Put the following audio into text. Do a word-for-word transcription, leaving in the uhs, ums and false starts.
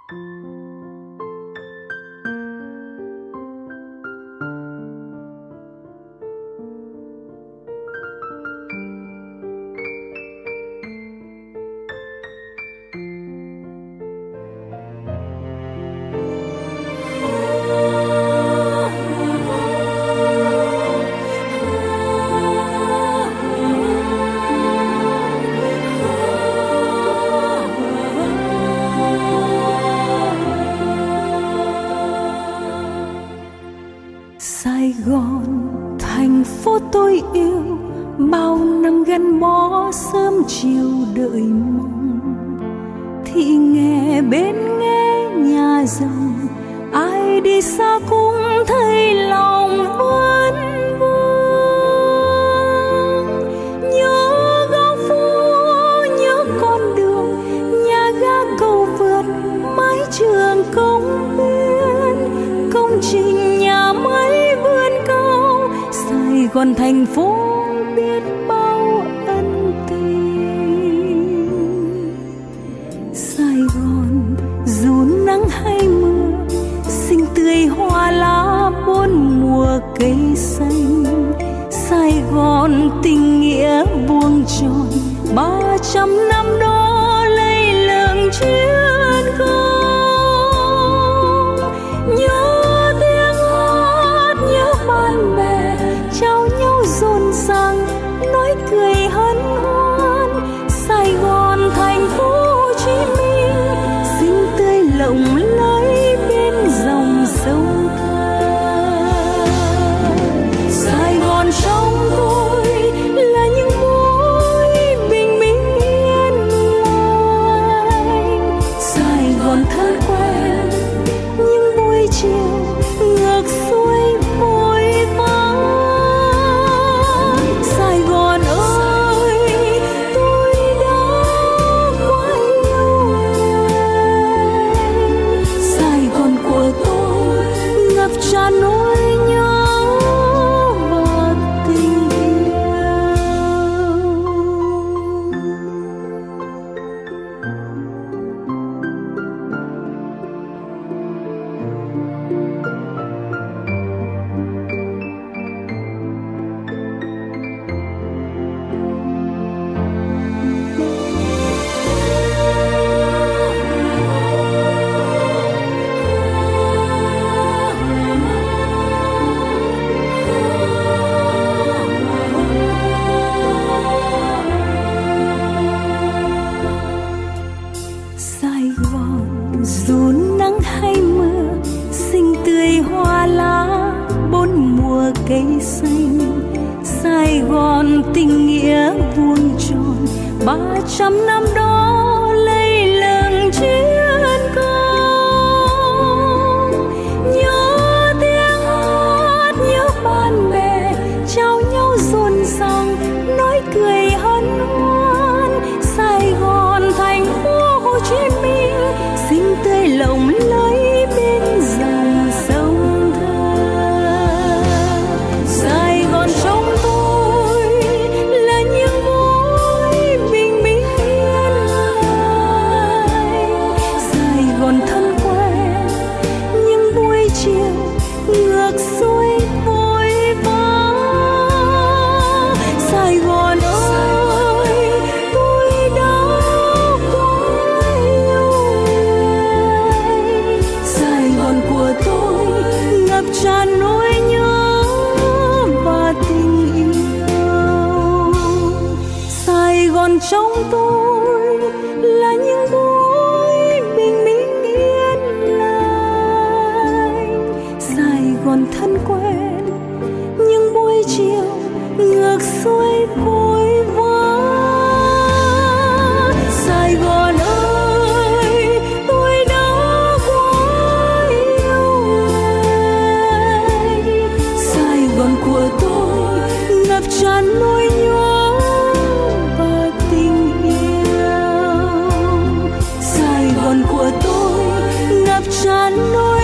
Sài Gòn, thành phố tôi yêu, bao năm gắn bó sớm chiều đợi mong. Thì nghe bên nghe nhà rồng, ai đi xa cũng thấy lòng vẫn vương. Nhớ góc phố, nhớ con đường, nhà ga cầu vượt, mái trường công viên, công trình nhà máy vươn cao. Sài Gòn thành phố biết bao ân tình. Sài Gòn dù nắng hay mưa, xinh tươi hoa lá bốn mùa cây xanh. Sài Gòn tình nghĩa buông tròn, ba trăm năm đó lây lừng chuyên công. Nhớ tiếng hát, nhớ bạn bè, trao nhau rộn ràng, nói cười hân hoan. Sài Gòn thành phố Hồ Chí Minh, xinh tươi lộng lẫy bên dòng sông Thơ. Sài Gòn trong tôi là những mối bình minh yên lành. Sài Gòn thân quen những buổi chiều ngược xuôi vội vã. Sài Gòn ơi, tôi đã quá yêu anh. Sài Gòn của tôi ngập tràn nỗi nhớ và tình yêu. Sài Gòn dù nắng hay mưa, xinh tươi hoa lá bốn mùa cây xanh. Sài Gòn tình nghĩa vuông tròn, ba trăm năm đó lây lừng chuyên công. Nhớ tiếng hát, nhớ bạn bè, trao nhau rộn ràng, nói cười hân hoan. Sài Gòn thành phố Hồ Chí Minh, xinh tươi lộng lẫy bên dòng sông Thơ. Sài Gòn trong tôi là những mối bình minh yên lành. Sài Gòn thân quen những buổi chiều ngược xuôi vội vã. Sài Gòn ơi, tôi đã quá yêu anh. Sài Gòn của tôi ngập tràn nỗi nhớ và tình yêu. Sài Gòn trong tôi là những buổi bình minh yên lành. Sài Gòn thân quen những buổi chiều ngược xuôi vội vã. Sài Gòn ơi, tôi đã quá yêu anh. Sài Gòn của tôi ngập tràn nỗi nhớ và tình yêu. Sài Gòn của tôi ngập tràn nỗi